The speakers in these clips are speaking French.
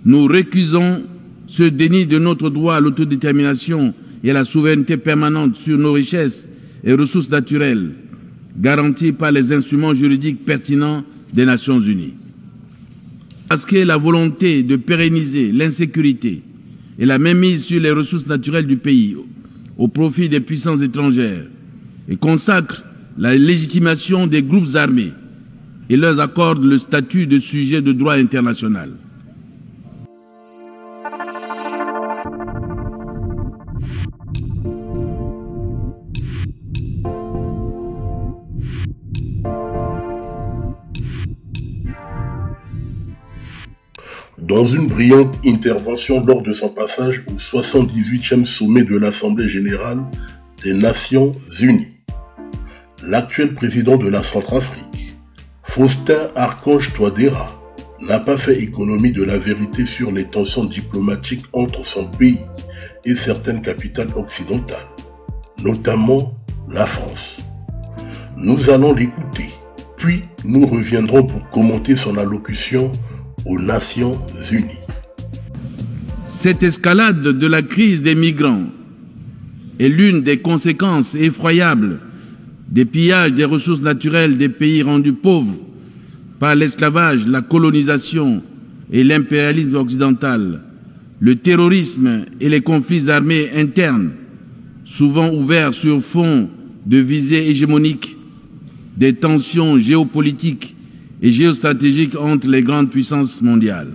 Nous récusons ce déni de notre droit à l'autodétermination et à la souveraineté permanente sur nos richesses et ressources naturelles, garanties par les instruments juridiques pertinents des Nations Unies. Parce que la volonté de pérenniser l'insécurité et la mainmise sur les ressources naturelles du pays au profit des puissances étrangères et consacre la légitimation des groupes armés et leur accorde le statut de sujet de droit international. Dans une brillante intervention lors de son passage au 78e sommet de l'Assemblée générale des Nations Unies, l'actuel président de la Centrafrique, Faustin Archange Touadéra, n'a pas fait économie de la vérité sur les tensions diplomatiques entre son pays et certaines capitales occidentales, notamment la France. Nous allons l'écouter, puis nous reviendrons pour commenter son allocution aux Nations Unies. Cette escalade de la crise des migrants est l'une des conséquences effroyables des pillages des ressources naturelles des pays rendus pauvres par l'esclavage, la colonisation et l'impérialisme occidental, le terrorisme et les conflits armés internes, souvent ouverts sur fond de visées hégémoniques, des tensions géopolitiques et géostratégiques entre les grandes puissances mondiales.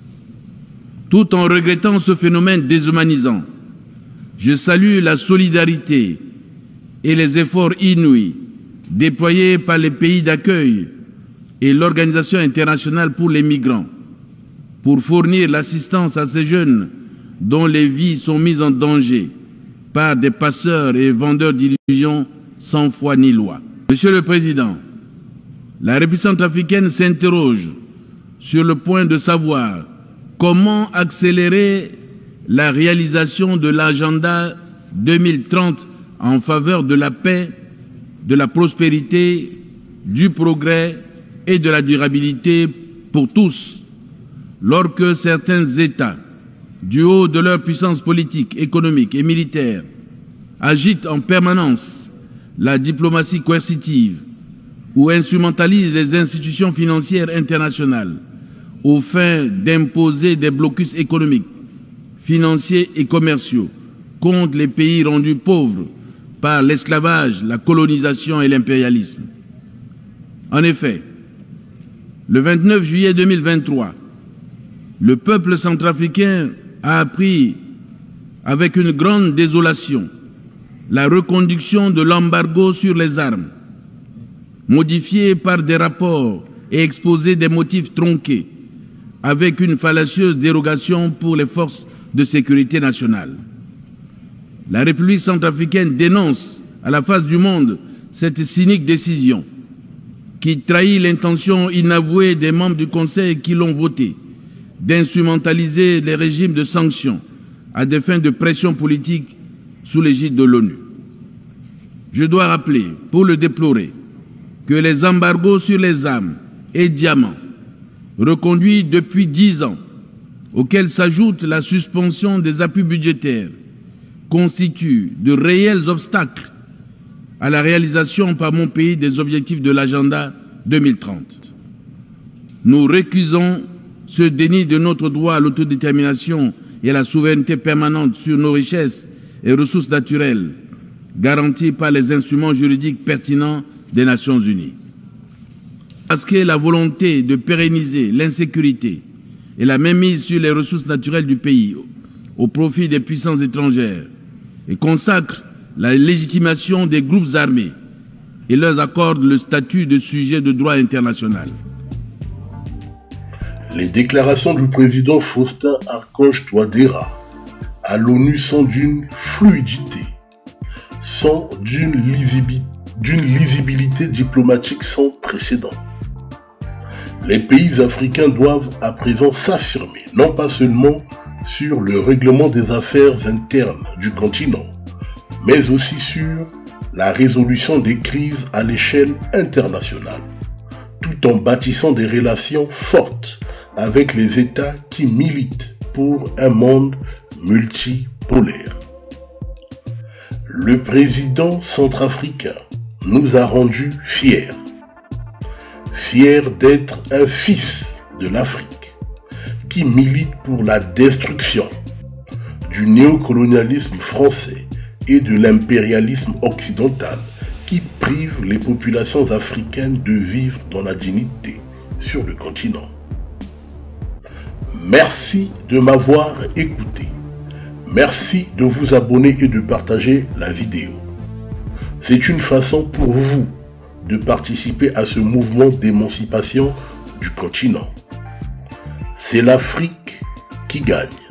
Tout en regrettant ce phénomène déshumanisant, je salue la solidarité et les efforts inouïs déployés par les pays d'accueil et l'Organisation internationale pour les migrants pour fournir l'assistance à ces jeunes dont les vies sont mises en danger par des passeurs et vendeurs d'illusions sans foi ni loi. Monsieur le Président, la République centrafricaine s'interroge sur le point de savoir comment accélérer la réalisation de l'agenda 2030 en faveur de la paix, de la prospérité, du progrès et de la durabilité pour tous, lorsque certains États, du haut de leur puissance politique, économique et militaire, agitent en permanence la diplomatie coercitive ou instrumentalisent les institutions financières internationales aux fins d'imposer des blocus économiques, financiers et commerciaux contre les pays rendus pauvres par l'esclavage, la colonisation et l'impérialisme. En effet, le 29 juillet 2023, le peuple centrafricain a appris avec une grande désolation la reconduction de l'embargo sur les armes, modifié par des rapports et exposé des motifs tronqués, avec une fallacieuse dérogation pour les forces de sécurité nationale. La République centrafricaine dénonce à la face du monde cette cynique décision qui trahit l'intention inavouée des membres du Conseil qui l'ont votée d'instrumentaliser les régimes de sanctions à des fins de pression politique sous l'égide de l'ONU. Je dois rappeler, pour le déplorer, que les embargos sur les armes et diamants, reconduits depuis 10 ans, auxquels s'ajoute la suspension des appuis budgétaires, constituent de réels obstacles à la réalisation par mon pays des objectifs de l'agenda 2030. Nous récusons ce déni de notre droit à l'autodétermination et à la souveraineté permanente sur nos richesses et ressources naturelles, garanties par les instruments juridiques pertinents des Nations Unies. Parce que la volonté de pérenniser l'insécurité et la mainmise sur les ressources naturelles du pays au profit des puissances étrangères et consacre la légitimation des groupes armés et leur accorde le statut de sujet de droit international. Les déclarations du président Faustin Archange Touadéra à l'ONU sont d'une fluidité, sont d'une lisibilité diplomatique sans précédent. Les pays africains doivent à présent s'affirmer, non pas seulement sur le règlement des affaires internes du continent, mais aussi sur la résolution des crises à l'échelle internationale, tout en bâtissant des relations fortes avec les États qui militent pour un monde multipolaire. Le président centrafricain nous a rendus fiers. Fiers d'être un fils de l'Afrique qui milite pour la destruction du néocolonialisme français et de l'impérialisme occidental qui prive les populations africaines de vivre dans la dignité sur le continent. Merci de m'avoir écouté. Merci de vous abonner et de partager la vidéo. C'est une façon pour vous de participer à ce mouvement d'émancipation du continent. C'est l'Afrique qui gagne.